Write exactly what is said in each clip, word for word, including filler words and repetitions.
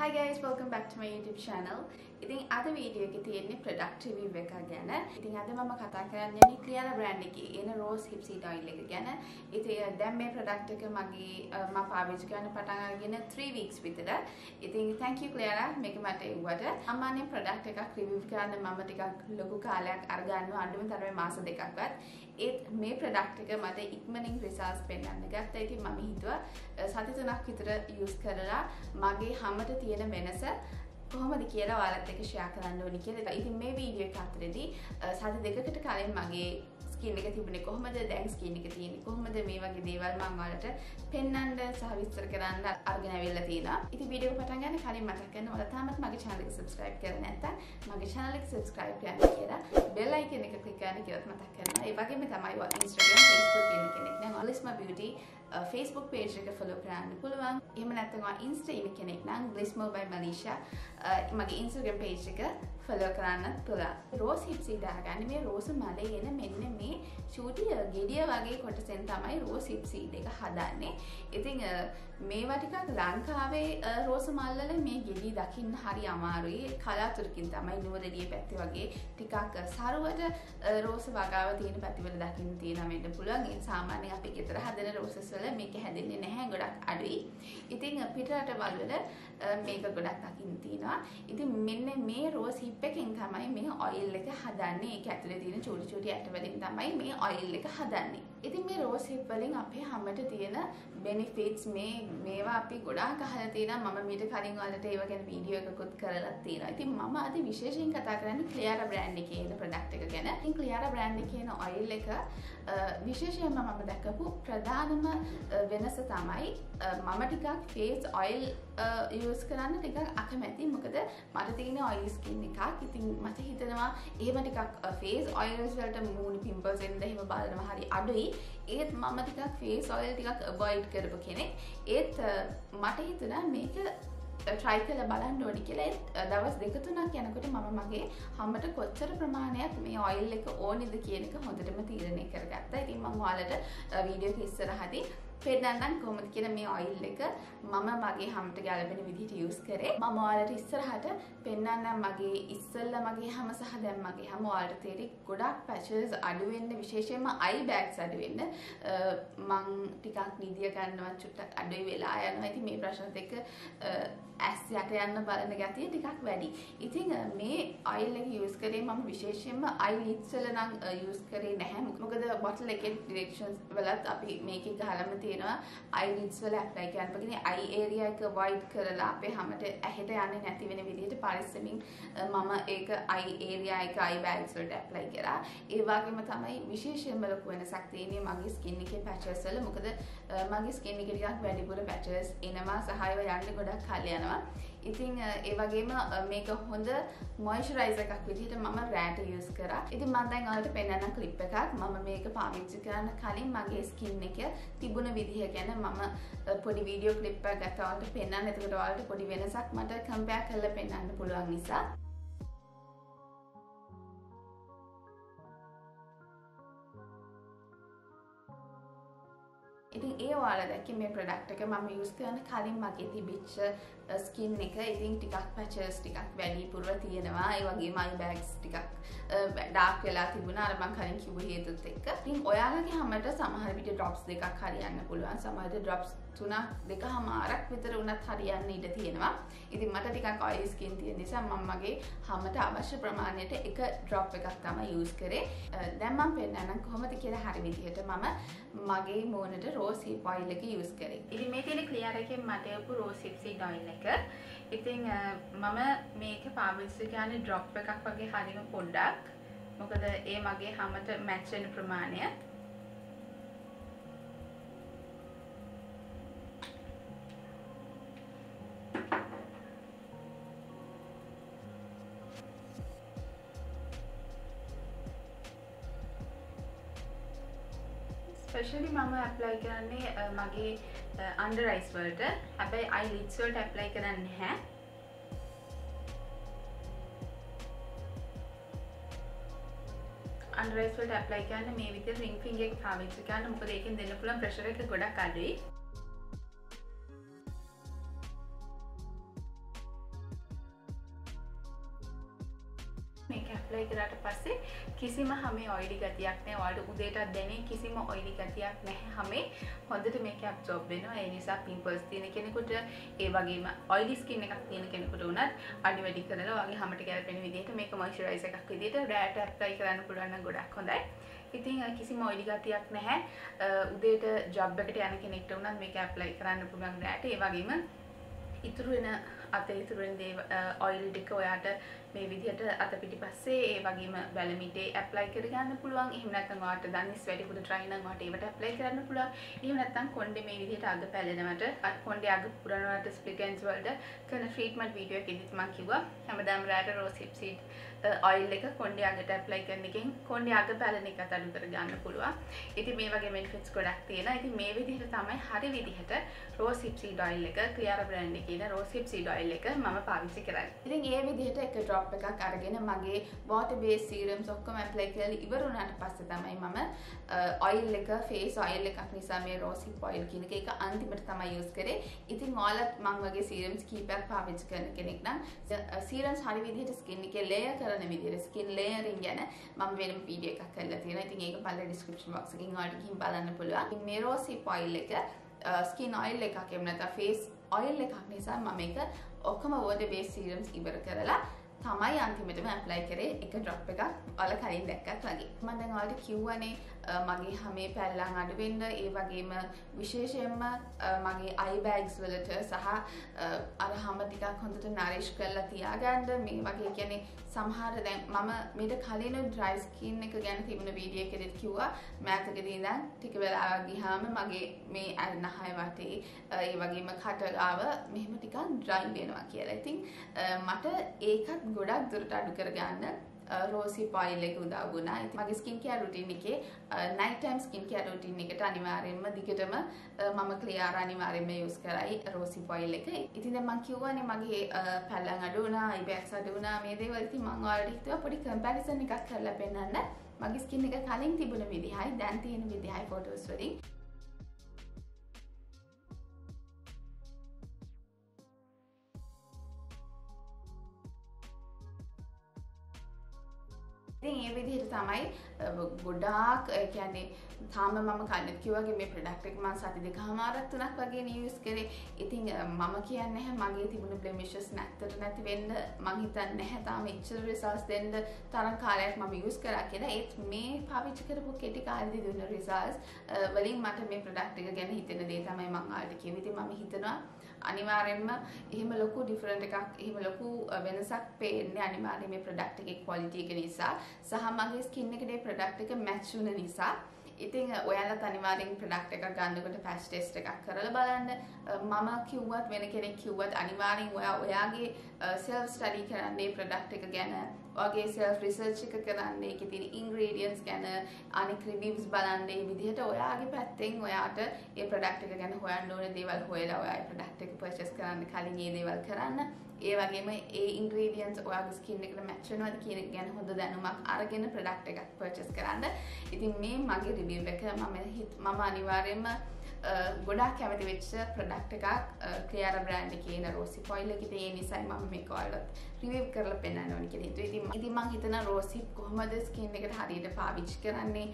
Hi guys, welcome back to my YouTube channel. ඉතින් අද video එකේ තියෙන්නේ product review එකක් ගැන. ඉතින් අද මම කතා කරන්න යන්නේ Cleara brand එකේ එන rose hip seed oil එක ගැන. ඉතින් දැන් මේ product එක මගේ මම පාවිච්චි කරන්න පටන් අරගෙන three weeks විතර. ඉතින් thank you Cleara මේක මට එව්වට. සාමාන්‍ය product එකක් review කරන්න මම ටිකක් ලොකු කාලයක් අරගන්නවා අඳුම තරමේ මාස දෙකක්වත්. ඒත් මේ product එක මට ඉක්මනින් results පෙන්වන්න ගත්තා. ඉතින් මම හිතුවා සති තුනක් විතර use කරලා මගේ හැමත තියෙන වෙනස කොහොමද කියලා ඔයාලත් එක්ක share කරන්න ඕනි කියලා. ඉතින් මේ වීඩියෝ එක අතරේදී සති දෙකකට කලින් මගේ skin එක තිබුණේ කොහොමද දැන් skin එක තියෙන්නේ කොහොමද මේ වගේ දේවල් මම ඔයාලට පෙන්වන්න සහ විස්තර කරන්න අරගෙන ආවිල්ලා තියෙනවා. ඉතින් වීඩියෝ එක පටන් ගන්න කලින් මතක් කරනවා ඔයාලා තාමත් මගේ channel එක subscribe කරලා නැත්නම් මගේ channel එක subscribe කරන්න කියලා bell icon එක click කරන්න කියලා මතක් කරනවා. ඒ වගේම තමයි ඔයා Instagram, Facebook කියන කෙනෙක් නම් Alisma Beauty Facebook page එක follow කරන්න පුළුවන්. එහෙම නැත්නම් ඔයා Insta ඉන්න කෙනෙක් නම් Blissmo by Manisha මගේ Instagram page එක follow කරන්නත් පුළුවන්. rose hip seed දාගන්න මේ rose මලේ එන මෙන්න මේ චූටි ගෙඩිය වගේ කොටසෙන් තමයි rose hip seed එක හදන්නේ. ඉතින් මේවා ටිකක් ලංකාවේ rose මල් වල මේ ගෙඩි දකින්න හරි අමාරුයි. කලාතුරකින් තමයි නුවරඑළිය පැත්තේ වගේ ටිකක් සරුවට rose වගාව තියෙන පැතිවල දකින්න තියෙනවා වෙන්න පුළුවන්. ඒ සාමාන්‍යයෙන් අපි ගෙදර හදන roses වල මේක හැදෙන්නේ නැහැ ගොඩක් අඩුයි. ඉතින් පිටරට වල වල මේක ගොඩක් දකින්න තියෙනවා. ඉතින් මෙන්න මේ rose hip එකෙන් තමයි මේ oil එක හදන්නේ. ඒක ඇතුලේ තියෙන චූටි චූටි ඇට වලින් තමයි මේ oil එක හදන්නේ. ඉතින් මේ rose hip වලින් අපේ හැමත තියෙන benefits මේ මේවා අපි ගොඩාක් අහලා තියෙනවා. මම මීට කලින් ඔයාලට ඒව ගැන වීඩියෝ එකකුත් කරලා තියෙනවා. ඉතින් මම අද විශේෂයෙන් කතා කරන්නේ Cleara brand එකේ එන product එක ගැන. ඉතින් Cleara brand එකේ එන oil එක විශේෂයෙන්ම මම දැකපු ප්‍රධානම වෙනස තමයි මම ටිකක් face oil use කරන්න ටිකක් අකමැති. මොකද මට තියෙන oily skin එකක්. ඉතින් මට හිතෙනවා එහෙම ටිකක් face oils වලට මූණ pimples එන්න එහෙම බලනවා හරි අඩුයි. ඒත් මම ටිකක් face oil ටිකක් avoid කරපු කෙනෙක්. ඒත් මට හිතුණා මේක try කරලා බලන්න ඕනි කියලා. ඒත් දවස් දෙක තුනක් යනකොට මම මගේ හැමත කොච්චර ප්‍රමාණයක් මේ oil එක ඕනිද කියන එක හොඳටම තීරණය කරගත්තා. ඉතින් මම ඔයාලට වීඩියෝ එක ඉස්සරහදී පෙන්නන්නම් කොහොමද කියන මේ oil එක මම මගේ හැමත ගැලපෙන විදිහට use කරේ. මම ඔයාලට ඉස්සරහට පෙන්නන්නම් මගේ ඉස්සෙල්ලා මගේ හැම සහ දැන් මගේ හැම ඔයාලට තේරෙයි ගොඩක් patches අඩු වෙන්න විශේෂයෙන්ම eye bags අඩු වෙන්න මං ටිකක් නිදිය ගන්නවා චුට්ටක් අඩුයි වෙලා යනවා. ඉතින් මේ ප්‍රශ්නත් එක්ක ඇස් යට යන්න බලන ගතිය ටිකක් වැඩි. ඉතින් මේ oil එක use කරේ මම විශේෂයෙන්ම eyelids වල නම් use කරේ නැහැ. මොකද bottle එකේ directions වලත් අපි මේකේ ගහලම තියෙනවා eyelids වල apply කරන්න. පගිනේ eye area එක wide කරලා අපේ හැමත ඇහෙට යන්නේ නැති වෙන විදිහට පරිස්සමින් මම ඒක eye area එක eye bags වලට apply කරා. ඒ වගේම තමයි විශේෂයෙන්ම ලොකු වෙනසක් තියෙන්නේ මගේ skin එකේ patches වල. මොකද මගේ skin එකේ ටිකක් වැඩිපුර patches එනවා සහ ඒවා යන්න ගොඩක් කල් යනවා. ඉතින් ඒ වගේම මේක හොඳ මොයිස්චරයිසර් එකක් විදිහට මම රෑට යූස් කරා. ඉතින් මම දැන් ඔයාලට පෙන්නන්න ක්ලිප් එකක්. මම මේක පාවිච්චි කරන්න කලින් මගේ ස්කින් එක තිබුණ විදිහ ගැන මම පොඩි වීඩියෝ ක්ලිප් එකක් ගත්තා ඔයාලට පෙන්නන්න. එතකොට ඔයාලට පොඩි වෙනසක් මට කම්පෙයාර් කරලා පෙන්නන්න පුළුවන් නිසා. ඉතින් ඒ ඔයාලා දැක්කේ මේ product එක මම use කරන කලින් මගේ තිබිච්ච skin එක. ඉතින් ටිකක් patches ටිකක් වැඩිපුර තියෙනවා. ඒ වගේම eye bags ටිකක් dark වෙලා තිබුණා අර මම කලින් කිව්ව හේතුත් එක්ක. ඉතින් ඔයාලගේ හැමත සමහර විට drops දෙකක් හරියන්න පුළුවන්. සමහර විට drops තුනක් දෙකමාරක් විතර උනත් හරියන්න ඉඩ තියෙනවා. ඉතින් මට ටිකක් oily skin තියෙන නිසා මම මගේ හැමත අවශ්‍ය ප්‍රමාණයට එක drop එකක් තමයි use කරේ. දැන් මම පෙන්නන්නම් කොහොමද කියලා හරි විදිහට මම මගේ මූණට rose hip oil එක use කරේ. ඉතින් මේ තියෙන Cleara එකෙන් මට යපු rose hip seed oil එක. ඉතින් මම මේක පාවිච්චි කරන්නේ drop එකක් වගේ හරිම පොඩ්ඩක්. මොකද ඒ මගේ හැමත match වෙන ප්‍රමාණය. Especially මම apply කරන්නේ මගේ under eyes වලට. හැබැයි eyelids වලට apply කරන්නේ නැහැ. under eyes වලට apply කරන්න මේ විදිහට ring finger එක පාවිච්චි කරන්න. මොකද ඒකෙන් දෙන්න පුළුවන් pressure එක ගොඩක් අඩුයි. මේක ඇප්ලයි කරාට පස්සේ කිසිම හැමේ ඔයිලි ගතියක් නැහැ. ඔයාලට උදේටත් දැනෙන කිසිම ඔයිලි ගතියක් නැහැ. හැමේ හොඳට මේක ඇබ්සෝබ් වෙනවා. ඒ නිසා පිම්පල්ස් තියෙන කෙනෙකුට ඒ වගේම ඔයිලි ස්කින් එකක් තියෙන කෙනෙකුට උනත් අඩි වැඩි කරලා ඔයාගේ හැමට ගැලපෙන විදිහට මේක මොයිස්චරයිසර් එකක් විදිහට රැට ඇප්ලයි කරන්න පුළුවන් නම් ගොඩක් හොඳයි. ඉතින් කිසිම ඔයිලි ගතියක් නැහැ. උදේට ජොබ් එකට යන කෙනෙක්ට උනත් මේක ඇප්ලයි කරන්න පුළුවන් රැට. ඒ වගේම ඉතුරු වෙන අතේ ඉතුරු වෙන දේ ඔයිල් ටික ඔයාට මේ විදිහට අත පිටිපස්සේ ඒ වගේම වැලමිටේ ඇප්ලයි කරගන්න පුළුවන්. එහෙම නැත්නම් ඔයාට දන්නිස් වැඩිපුර ට්‍රයි නම් ඔයාට ඒවට ඇප්ලයි කරන්න පුළුවන්. එහෙම නැත්නම් කොණ්ඩේ මේ විදිහට අග පැලෙනවට කොණ්ඩේ අග පුරනවට ස්ප්ලිට් එන්ඩ්ස් වලට කරන ට්‍රීට්මන්ට් වීඩියෝ එකෙදිත් මම කිව්වා හැමදාම රැට රෝස් හිප් සීඩ් ඔයිල් එක කොණ්ඩේ අගට ඇප්ලයි කරන එකෙන් කොණ්ඩේ අග පැලෙන එකත් අඩු කරගන්න පුළුවන්. ඉතින් මේ වගේ බෙනිෆිට්ස් ගොඩක් තියෙනවා. ඉතින් මේ විදිහට තමයි හරි විදිහට රෝස් හිප් සීඩ් ඔයිල් එක ක්ලියාරා බ්‍රෑන්ඩ් එකේ ඉන රෝස් හිප් සීඩ් ඔයිල් එක මම පාවිච්චි කරන්නේ. ඉතින් මේ විදිහට එක ඩ්‍රොප් එකක් අරගෙන මගේ water based serums ඔක්කොම ඇප්ලයි කරලා ඉවර වුණාට පස්සේ තමයි මම ඔයිල් එක ෆේස් ඔයිල් එකක් නිසා මේ රෝස් හිප් ඔයිල් කියන එක ඒක අන්තිමට තමයි යූස් කරේ. ඉතින් ඔයාලත් මම වගේ serums කීපයක් පාවිච්චි කරන කෙනෙක් නම් serums හරි විදිහට skin එකේ layer කරන විදිහට skin layering ගැන මම වෙනම වීඩියෝ එකක් කරලා තියෙනවා. ඉතින් ඒක බලලා description box එකකින් ඔයාලට ගිහින් බලන්න පුළුවන්. ඉතින් මේ රෝස් හිප් ඔයිල් එක skin oil එකක් එහෙම නැත්නම් face oil එකක් නිසා මම මේක ඔක්කොම water based serums ඉවර කරලා තමයි අන්තිමටම ඇප්ලයි කරේ එක ඩ්‍රොප් එකක් ඔයාලා කලින් දැක්කත් වගේ. මම දැන් ඔයාලට කිව්වනේ මගේ හැමේ පැල්ලම් අඩු වෙන්න ඒ වගේම විශේෂයෙන්ම මගේ අයි බෑග්ස් වලට සහ අර හැම ටිකක් හොඳට නරිෂ් කරලා තියාගන්න මේ වගේ කියන්නේ සමහර දැන් මම මේක කලින් ඩ්‍රයි ස්කින් එක ගැන තිබුණ වීඩියෝ එකකදී කිව්වා මෑතකදී ඉඳන් ටික වෙලාවක් ගියාම මගේ මේ නහය වටේ ඒ වගේම කට ගාව මෙහෙම ටිකක් ඩ්‍රයි වෙනවා කියලා. ඉතින් මට ඒකත් ගොඩක් දුරට අඩු කරගන්න රෝස් හිප් ඔයිල් එක උදව් වුණා. ඉතින් මගේ ස්කින් කෙයාර් රුටීන් එකේ night time skin care routine එකට අනිවාර්යයෙන්ම දිගටම මම ක්ලියාර් අනිවාර්යයෙන්ම යූස් කරයි රෝස් හිප් ඔයිල් එක. ඉතින් දැන් මම කිව්වනේ මගේ පැල්ලම් අඩු වුණා, අයිබෑක්ස් අඩු වුණා මේ දේවල්. ඉතින් මම ඔයාලට හිතුවා පොඩි කම්පැරිසන් එකක් කරලා පෙන්නන්න. මගේ ස්කින් එක කලින් තිබුණ විදිහයි දැන් තියෙන විදිහයි ෆොටෝස් වලින්. ඉතින් මේ විදිහට තමයි ගොඩාක් කියන්නේ තාම මම කලින් කිව්වාගේ මේ ප්‍රොඩක්ට් එක මම සති දෙකමාරක් තුනක් වගේ යූස් කරේ. ඉතින් මම කියන්නේ නැහැ මගේ තිබුණු බ්ලෙමිෂස් නැත්තට නැති වෙන්න මම හිතන්නේ නැහැ තාම ඉච්චර රිසල්ට්ස් දෙන්න තරම් කාලයක් මම යූස් කරා කියලා. ඒත් මේ පාවිච්චි කරපු කෙටි කාලෙදි දුන්න රිසල්ට්ස් වලින් මට මේ ප්‍රොඩක්ට් එක ගැන හිතෙන දේ තමයි මම ඔයාලට කිව්වේ. ඉතින් මම හිතනවා අනිවාර්යෙන්ම එහෙම ලොකු ඩිෆරන්ට් එකක් එහෙම ලොකු වෙනසක් පේන්නේ අනිවාර්යයෙන් මේ ප්‍රොඩක්ට් එකේ ක්වොලිටි එක නිසා සහ මගේ ස්කින් එකට මේ ප්‍රොඩක්ට් එක මැච් වුණ නිසා. ඉතින් ඔයාලත් අනිවාර්යෙන් ප්‍රොඩක්ට් එකක් ගන්නකොට පැච් ටෙස්ට් එකක් කරලා බලන්න. මම කිව්වත් වෙන කෙනෙක් කිව්වත් අනිවාර්යෙන් ඔයා ඔයාගේ self study කරන්න මේ ප්‍රොඩක්ට් එක ගැන ඔයාගේ self research එක කරන්න ඒකේ තියෙන ingredients ගැන අනික් reviews බලන්න මේ විදිහට ඔයාගේ පැත්තෙන් ඔයාට මේ ප්‍රොඩක්ට් එක ගැන හොයන්න ඕන දේවල් හොයලා ඔයා මේ ප්‍රොඩක්ට් එක purchase කරන්න කලින් මේ දේවල් කරන්න. ඒ වගේම ඒ ingredients ඔයාගේ skin එකට match වෙනවද කියන එක ගැන හොඳ දැනුමක් අරගෙන ප්‍රොඩක්ට් එකක් purchase කරන්න. ඉතින් මේ මගේ review එක මම මම අනිවාර්යයෙන්ම ගොඩාක් කැමති වෙච්ච ප්‍රොඩක්ට් එකක් ක්ලියාරා බ්‍රෑන්ඩ් එකේ ඉන රෝස් හිප් ඔයිල් එක. ඉතින් ඒ නිසායි මම මේක ඔයාලට රිවිව් කරලා පෙන්නන්න ඕනේ කියලා හිතුවා. ඉතින් ඉතින් මම හිතනවා රෝස් හිප් කොහොමද ස්කින් එකට හරියට පාවිච්චි කරන්නේ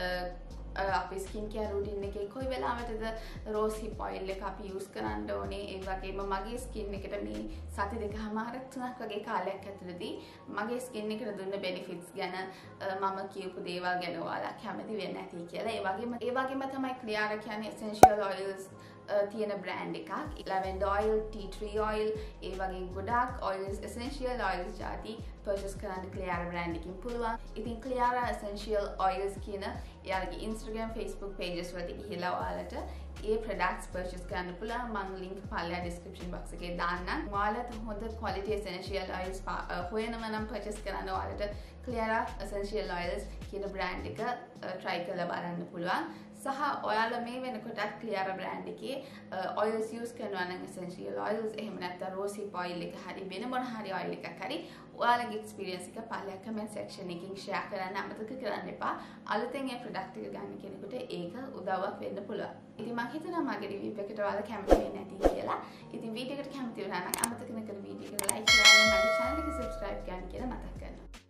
අපේ ස්කින් කෙයාර් රුටීන් එකේ කොයි වෙලාවටද රෝස් හිප් ඔයිල් එක අපි යූස් කරන්න ඕනේ. ඒ වගේම මගේ ස්කින් එකට මේ සති දෙකමාරක් තුනක් වගේ කාලයක් ඇතුළතදී මගේ ස්කින් එකට දුන්න බෙනිෆිට්ස් ගැන මම කියපු දේවල් ගැන ඔයාලා කැමති වෙන්නේ නැති කියලා. ඒ වගේම ඒ වගේම තමයි ක්ලියාරා කියන්නේ essential oils තියෙන බ්‍රෑන්ඩ් එකක්. lavender oil, tea tree oil, ඒ වගේ ගොඩාක් oils essential oils ಜಾති purchase කරන්න ක්ලියාරා බ්‍රෑන්ඩ් එකකින් පුළුවන්. ඉතින් ක්ලියාරා essential oils කියන එයාගේ Instagram, Facebook pages වලට ගිහිලා ඔයාලට ඒ products purchase කරන්න පුළුවන්. මම link පල්ලෙහා description box එකේ දාන්නම්. ඔයාලට හොඳ quality essential oils හොයනවා නම් purchase කරන්න ඔයාලට ක්ලියාරා essential oils කියන බ්‍රෑන්ඩ් එක try කරලා බලන්න පුළුවන්. සහ ඔයාලා මේ වෙනකොටත් ක්ලියාරා බ්‍රෑන්ඩ් එකේ oils use කරනවා නම් essential oils එහෙම නැත්නම් rose hip oil එක හරි වෙන මොන හරි oil එකක් හරි ඔයාලගේ experience එක පල්ලෙහා comment section එකකින් share කරන්න අමතක කරන්න එපා. අලුතෙන් මේ product එක ගන්න කෙනෙකුට ඒක උදව්වක් වෙන්න පුළුවන්. ඉතින් මම හිතනවා මගේ review එකට ඔයාලා කැමති වෙන්නේ නැති කියලා. ඉතින් වීඩියෝ එකට කැමති වුණා නම් අමතක නොකර වීඩියෝ එක like කරන්න මගේ channel එක subscribe කරන්න කියලා මතක් කරනවා.